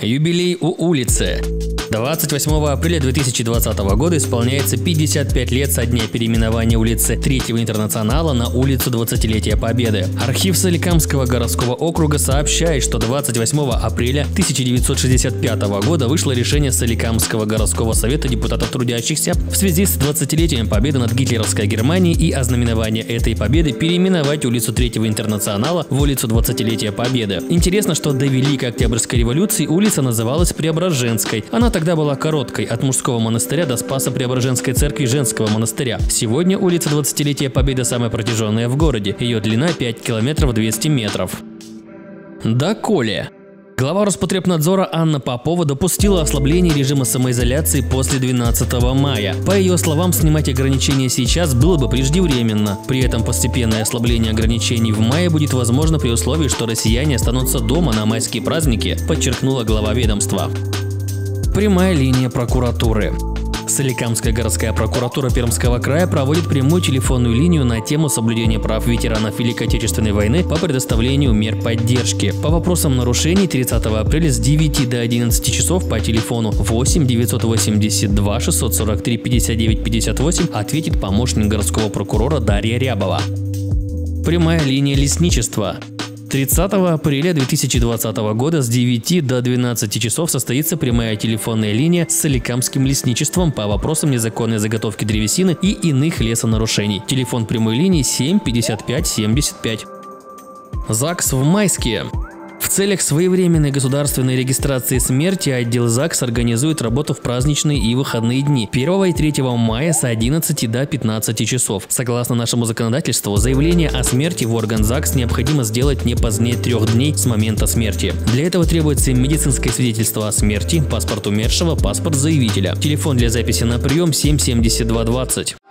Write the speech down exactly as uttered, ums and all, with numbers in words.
Юбилей у улицы. двадцать восьмого апреля две тысячи двадцатого года исполняется пятьдесят пять лет со дня переименования улицы Третьего Интернационала на улицу двадцатилетия Победы. Архив Соликамского городского округа сообщает, что двадцать восьмого апреля тысяча девятьсот шестьдесят пятого года вышло решение Соликамского городского совета депутатов трудящихся в связи с двадцатилетием Победы над гитлеровской Германией и ознаменования этой победы переименовать улицу Третьего Интернационала в улицу двадцатилетия Победы. Интересно, что до Великой Октябрьской революции улица называлась Преображенской. Она тогда была короткой, от мужского монастыря до Спасо-Преображенской церкви женского монастыря. Сегодня улица двадцатилетия Победы самая протяженная в городе. Ее длина пять километров двести метров. Доколе. Глава Роспотребнадзора Анна Попова допустила ослабление режима самоизоляции после двенадцатого мая. По ее словам, снимать ограничения сейчас было бы преждевременно. При этом постепенное ослабление ограничений в мае будет возможно при условии, что россияне останутся дома на майские праздники, подчеркнула глава ведомства. Прямая линия прокуратуры. Соликамская городская прокуратура Пермского края проводит прямую телефонную линию на тему соблюдения прав ветеранов Великой Отечественной войны по предоставлению мер поддержки. По вопросам нарушений тридцатого апреля с девяти до одиннадцати часов по телефону восемь девятьсот восемьдесят два шестьсот сорок три пятьдесят девять пятьдесят восемь ответит помощник городского прокурора Дарья Рябова. Прямая линия лесничества. тридцатого апреля две тысячи двадцатого года с девяти до двенадцати часов состоится прямая телефонная линия с Соликамским лесничеством по вопросам незаконной заготовки древесины и иных лесонарушений. Телефон прямой линии семь пятьдесят пять семьдесят пять. ЗАГС в Майске. В целях своевременной государственной регистрации смерти отдел ЗАГС организует работу в праздничные и выходные дни первого и третьего мая с одиннадцати до пятнадцати часов. Согласно нашему законодательству, заявление о смерти в орган ЗАГС необходимо сделать не позднее трех дней с момента смерти. Для этого требуется медицинское свидетельство о смерти, паспорт умершего, паспорт заявителя. Телефон для записи на прием семь семьдесят два двадцать.